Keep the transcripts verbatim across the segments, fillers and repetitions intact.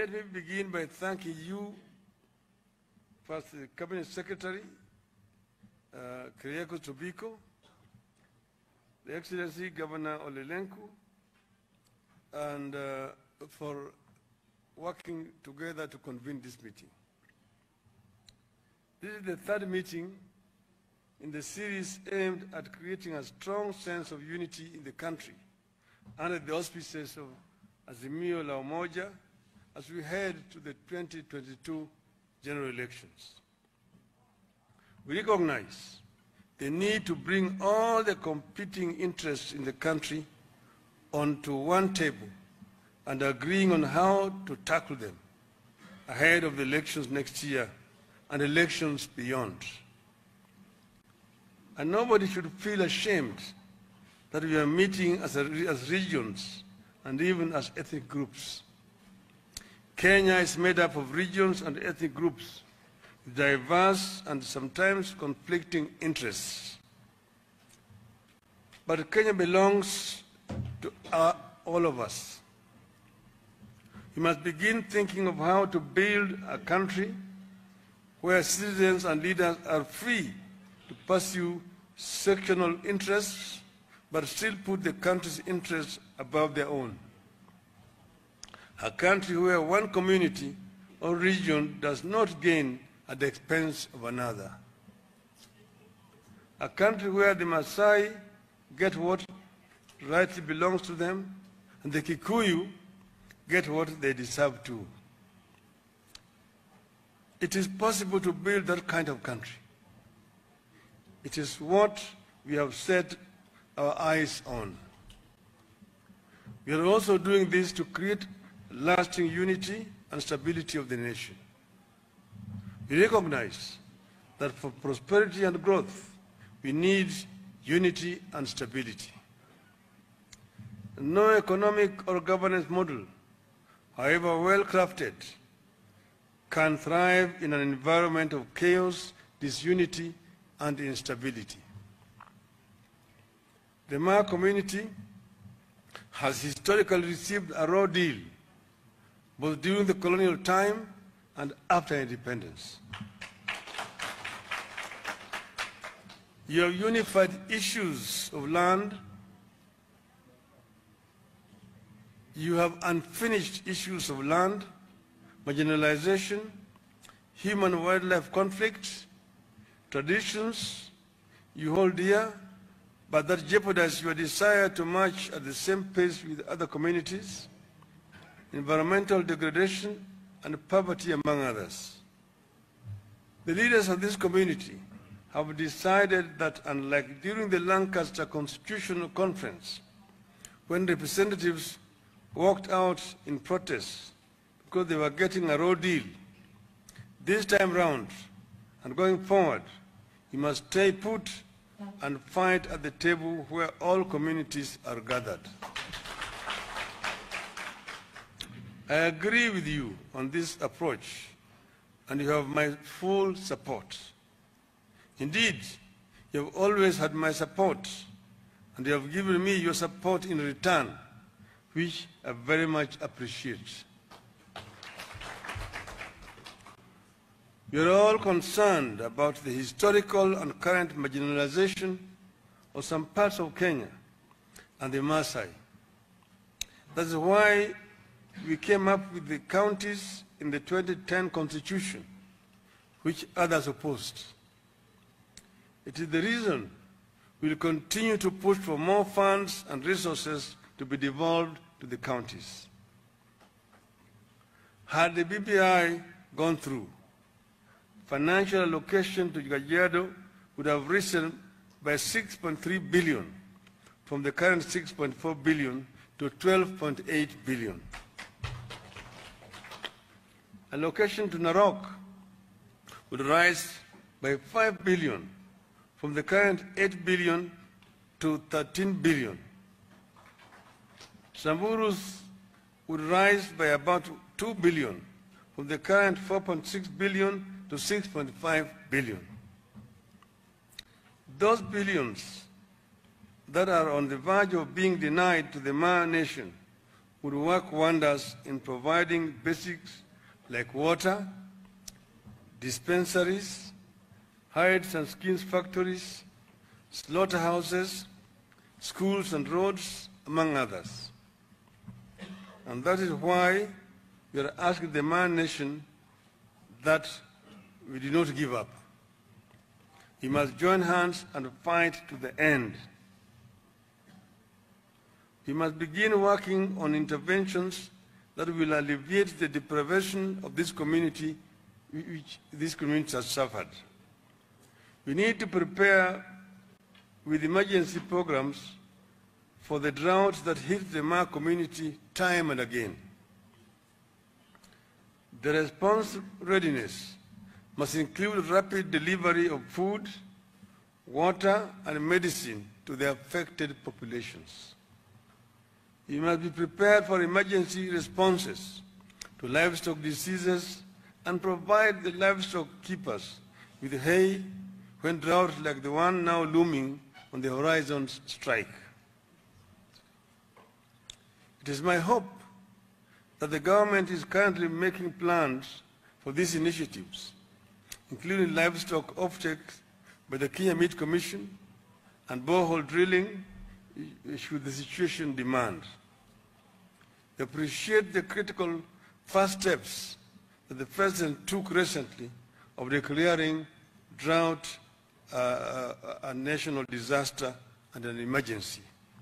Let me begin by thanking you, first the Cabinet Secretary, uh, Keriako Tobiko, the Excellency Governor Ole Lenku, and uh, for working together to convene this meeting. This is the third meeting in the series aimed at creating a strong sense of unity in the country under the auspices of Azimio la Umoja as we head to the twenty twenty-two general elections. We recognize the need to bring all the competing interests in the country onto one table and agreeing on how to tackle them ahead of the elections next year and elections beyond. And nobody should feel ashamed that we are meeting as, a, as regions and even as ethnic groups. Kenya is made up of regions and ethnic groups with diverse and sometimes conflicting interests. But Kenya belongs to our, all of us. We must begin thinking of how to build a country where citizens and leaders are free to pursue sectional interests, but still put the country's interests above their own. A country where one community or region does not gain at the expense of another. A country where the Maasai get what rightly belongs to them and the Kikuyu get what they deserve to. It is possible to build that kind of country. It is what we have set our eyes on. We are also doing this to create lasting unity and stability of the nation. We recognize that for prosperity and growth, we need unity and stability. No economic or governance model, however well crafted, can thrive in an environment of chaos, disunity, and instability. The Maa community has historically received a raw deal, both during the colonial time and after independence. You have unified issues of land. You have unfinished issues of land, marginalization, human-wildlife conflict, traditions you hold dear, but that jeopardize your desire to march at the same pace with other communities, environmental degradation, and poverty, among others. The leaders of this community have decided that, unlike during the Lancaster Constitutional Conference, when representatives walked out in protest because they were getting a raw deal, this time round and going forward, you must stay put and fight at the table where all communities are gathered. I agree with you on this approach, and you have my full support. Indeed, you have always had my support, and you have given me your support in return, which I very much appreciate. We are all concerned about the historical and current marginalization of some parts of Kenya and the Maasai. That is why we came up with the counties in the twenty ten Constitution, which others opposed. It is the reason we will continue to push for more funds and resources to be devolved to the counties. Had the B B I gone through, financial allocation to Kajiado would have risen by six point three billion from the current six point four billion to twelve point eight billion. Allocation to Narok would rise by five billion from the current eight billion to thirteen billion. Samburu's would rise by about two billion from the current four point six billion to six point five billion. Those billions that are on the verge of being denied to the Maa nation would work wonders in providing basics like water, dispensaries, hides and skins factories, slaughterhouses, schools and roads, among others. And that is why we are asking the Man Nation that we do not give up. We must join hands and fight to the end. We must begin working on interventions that will alleviate the deprivation of this community which this community has suffered. We need to prepare with emergency programs for the droughts that hit the Ma community time and again. The response readiness must include rapid delivery of food, water, and medicine to the affected populations. We must be prepared for emergency responses to livestock diseases and provide the livestock keepers with hay when droughts like the one now looming on the horizon strike. It is my hope that the government is currently making plans for these initiatives, including livestock offtakes by the Kenya Meat Commission and borehole drilling should the situation demand. We appreciate the critical first steps that the President took recently of declaring drought uh, a national disaster and an emergency.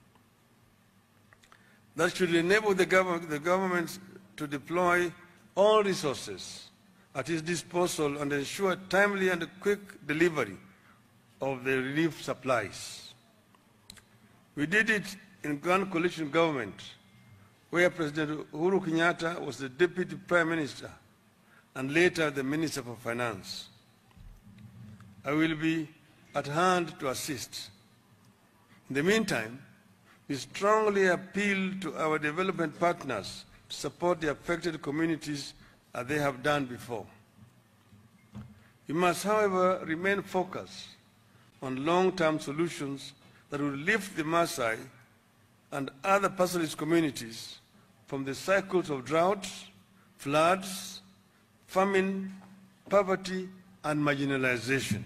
That should enable the, gov the government to deploy all resources at its disposal and ensure timely and quick delivery of the relief supplies. We did it in Grand Coalition government, where President Uhuru Kenyatta was the Deputy Prime Minister and later the Minister for Finance. I will be at hand to assist. In the meantime, we strongly appeal to our development partners to support the affected communities as they have done before. We must, however, remain focused on long-term solutions that will lift the Maasai and other pastoralist communities from the cycles of droughts, floods, famine, poverty, and marginalization.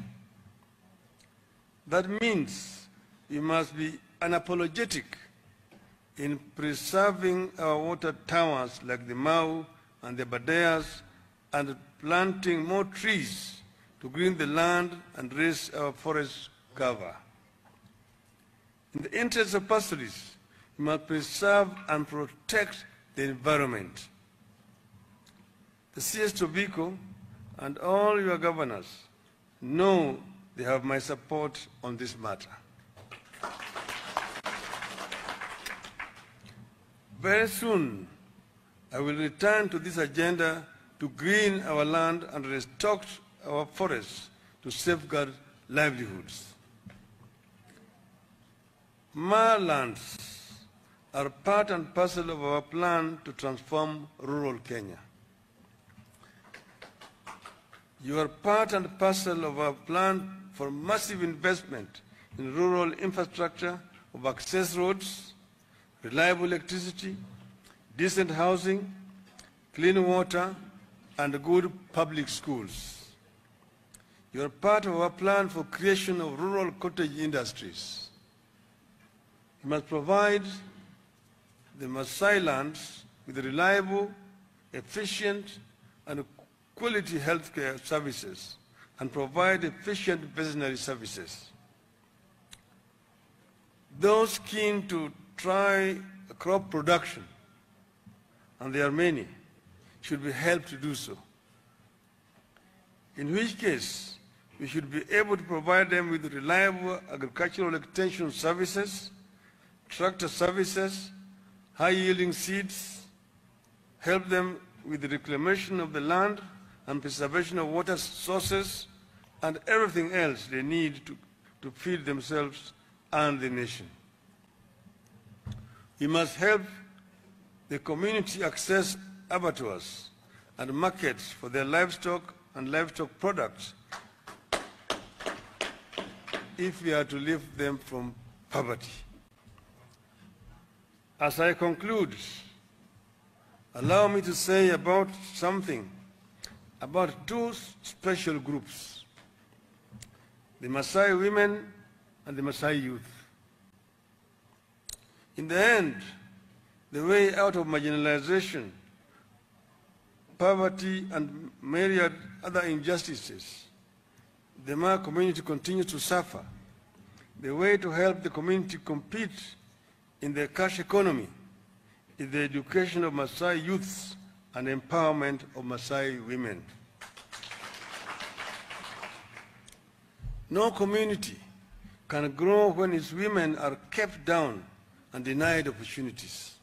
That means we must be unapologetic in preserving our water towers like the Mau and the Badeas and planting more trees to green the land and raise our forest cover. In the interest of pastoralists, we must preserve and protect the environment. The C S Tobiko and all your governors know they have my support on this matter. Very soon, I will return to this agenda to green our land and restock our forests to safeguard livelihoods. Ma lands are part and parcel of our plan to transform rural Kenya. You are part and parcel of our plan for massive investment in rural infrastructure of access roads, reliable electricity, decent housing, clean water, and good public schools. You are part of our plan for creation of rural cottage industries. You must provide the Maasai lands with reliable, efficient, and quality healthcare services and provide efficient veterinary services. Those keen to try crop production, and there are many, should be helped to do so. In which case, we should be able to provide them with reliable agricultural extension services, tractor services, high-yielding seeds, help them with the reclamation of the land and preservation of water sources, and everything else they need to, to feed themselves and the nation. We must help the community access abattoirs and markets for their livestock and livestock products if we are to lift them from poverty. As I conclude, Allow me to say about something about two special groups, the Maasai women and the Maasai youth. In the end, the way out of marginalization, poverty, and myriad other injustices the Maa community continues to suffer. The way to help the community compete in the cash economy is the education of Maasai youths and empowerment of Maasai women. No community can grow when its women are kept down and denied opportunities.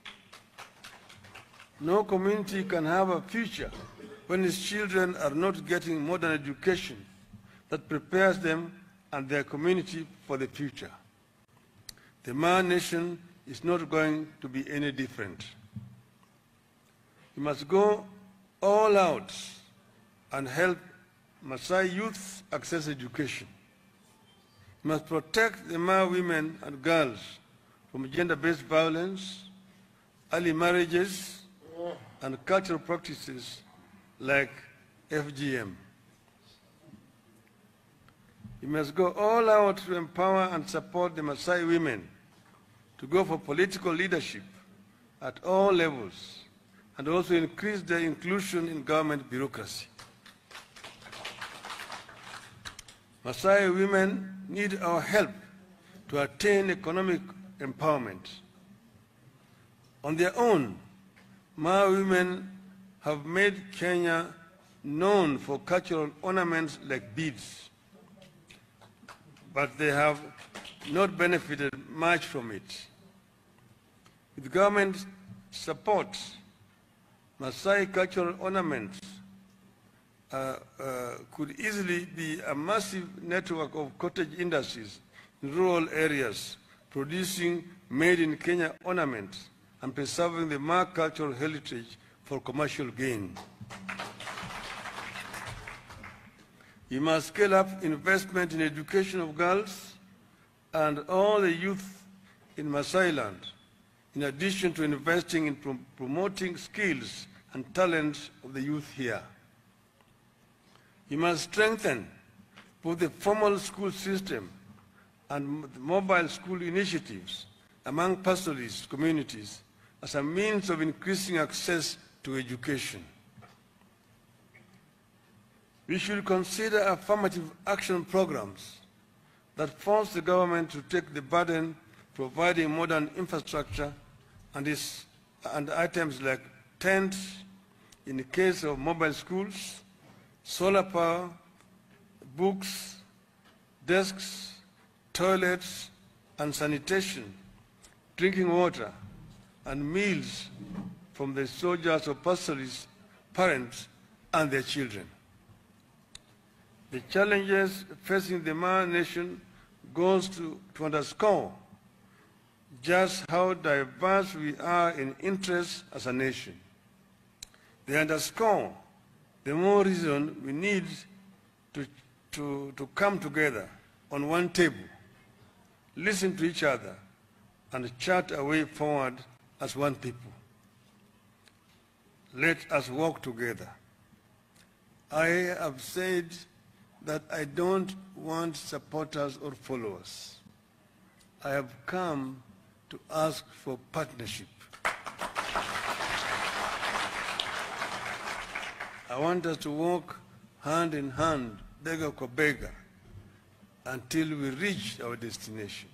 No community can have a future when its children are not getting modern education that prepares them and their community for the future. The Maa nation is not going to be any different. We must go all out and help Maasai youth access education. We must protect the Maa women and girls from gender-based violence, early marriages, and cultural practices like F G M. We must go all out to empower and support the Maasai women to go for political leadership at all levels and also increase their inclusion in government bureaucracy. Maasai women need our help to attain economic empowerment. On their own, Maa women have made Kenya known for cultural ornaments like beads, but they have not benefited much from it. With government support, Maasai cultural ornaments uh, uh, could easily be a massive network of cottage industries in rural areas, producing made-in-Kenya ornaments and preserving the Maa cultural heritage for commercial gain. We must scale up investment in education of girls and all the youth in Maasai land, in addition to investing in prom promoting skills and talents of the youth here. We must strengthen both the formal school system and the mobile school initiatives among pastoralist communities as a means of increasing access to education. We should consider affirmative action programs that force the government to take the burden providing modern infrastructure and, its, and items like tents in the case of mobile schools, solar power, books, desks, toilets, and sanitation, drinking water, and meals from the soldiers or pastoralist parents and their children. The challenges facing the Maa nation goes to, to underscore just how diverse we are in interests as a nation. They underscore the more reason we need to, to, to come together on one table, listen to each other, and chart a way forward as one people. Let us work together. I have said that I don't want supporters or followers. I have come to ask for partnership. I want us to walk hand in hand, bega kwa bega, until we reach our destination.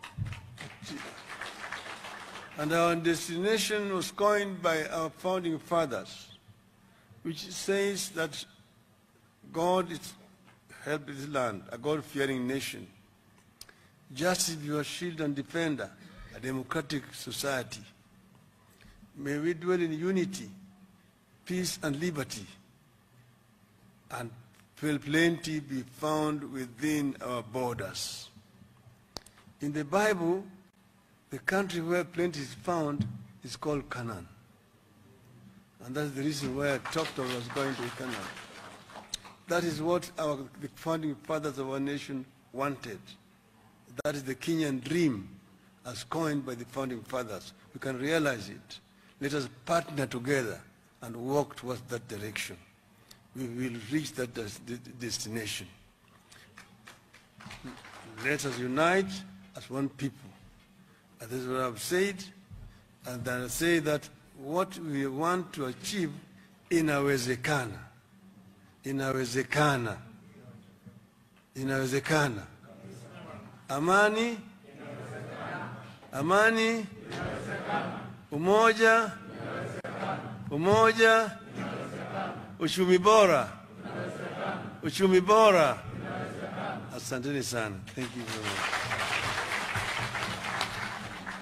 And our destination was coined by our founding fathers, which says that God is help this land, a God-fearing nation. Justice be your shield and defender, a democratic society. May we dwell in unity, peace and liberty, and plenty be found within our borders. In the Bible, the country where plenty is found is called Canaan. And that's the reason why I talked of us going to Canaan. That is what our, the founding fathers of our nation wanted. That is the Kenyan dream as coined by the founding fathers. We can realize it. Let us partner together and work towards that direction. We will reach that des destination. Let us unite as one people. And this is what I've said. And then I say that what we want to achieve inawezekana. Inawezekana. Inawezekana. Amani. Amani. Umoja. Umoja. Uchumi bora. Uchumi bora. Asanteni sana. Thank you very much.